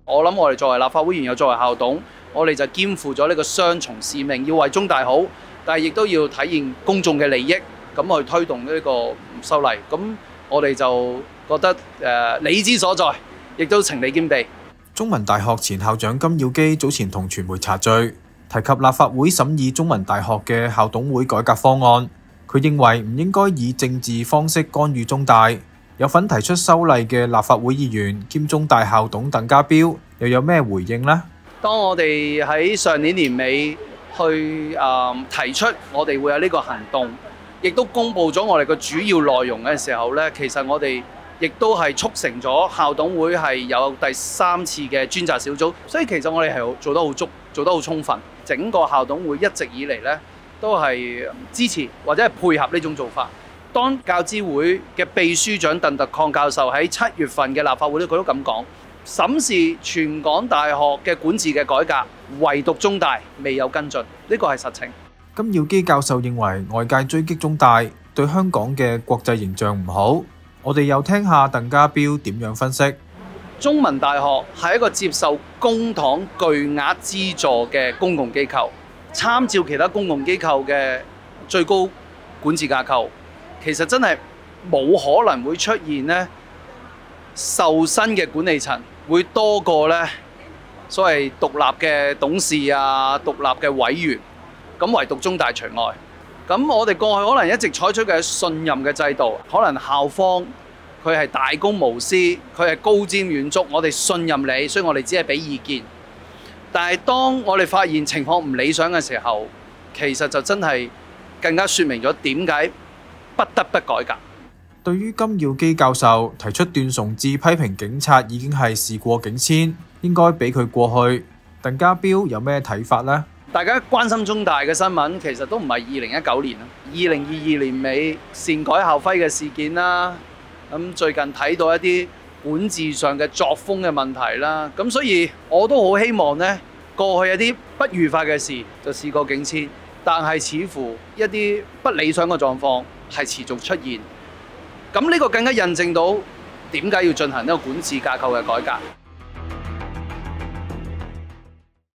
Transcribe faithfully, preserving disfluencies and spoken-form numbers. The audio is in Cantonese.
我諗我哋作為立法會議員又作為校董，我哋就肩負咗呢個雙重使命，要為中大好，但係亦都要體現公眾嘅利益，咁去推動呢個修例。咁我哋就覺得誒理之所在，亦都情理兼備。 中文大學前校長金耀基早前同傳媒茶敍，提及立法會審議中文大學嘅校董會改革方案。佢認為唔應該以政治方式干預中大。有份提出修例嘅立法會議員兼中大校董鄧家彪又有咩回應呢？ 當我哋喺上年年尾去誒、呃、提出我哋會有呢個行動，亦都公布咗我哋個主要內容嘅時候咧，其實我哋亦都係促成咗校董會係有第三次嘅專責小組，所以其實我哋係做得好足，做得好充分。整個校董會一直以嚟咧都係支持或者係配合呢種做法。當教資會嘅秘書長鄧特抗教授喺七月份嘅立法會咧，佢都咁講，審視全港大學嘅管治嘅改革，唯獨中大未有跟進，呢個係實情。 金耀基教授認為外界追擊中大對香港嘅國際形象唔好，我哋又聽下鄧家彪點樣分析。 中文大學係一個接受公帑巨額資助嘅公共機構，參照其他公共機構嘅最高管治架構。其實真係冇可能會出現咧受薪嘅管理層會多過咧所謂獨立嘅董事啊、獨立嘅委員，咁唯獨中大除外。咁我哋過去可能一直採取嘅信任嘅制度，可能校方佢係大公無私，佢係高瞻遠矚，我哋信任你，所以我哋只係俾意見。但係當我哋發現情況唔理想嘅時候，其實就真係更加説明咗點解不得不改革。 對於金耀基教授提出段崇智批評警察已經係事過境遷，應該俾佢過去，鄧家彪有咩睇法呢？ 大家關心中大嘅新聞，其實都唔係二零一九年啦，二零二二年尾擅改校徽嘅事件啦。咁最近睇到一啲管治上嘅作風嘅問題啦。咁所以我都好希望呢，過去一啲不愉快嘅事就事過境遷，但係似乎一啲不理想嘅狀況係持續出現。咁呢個更加印證到點解要進行呢個管治架構嘅改革。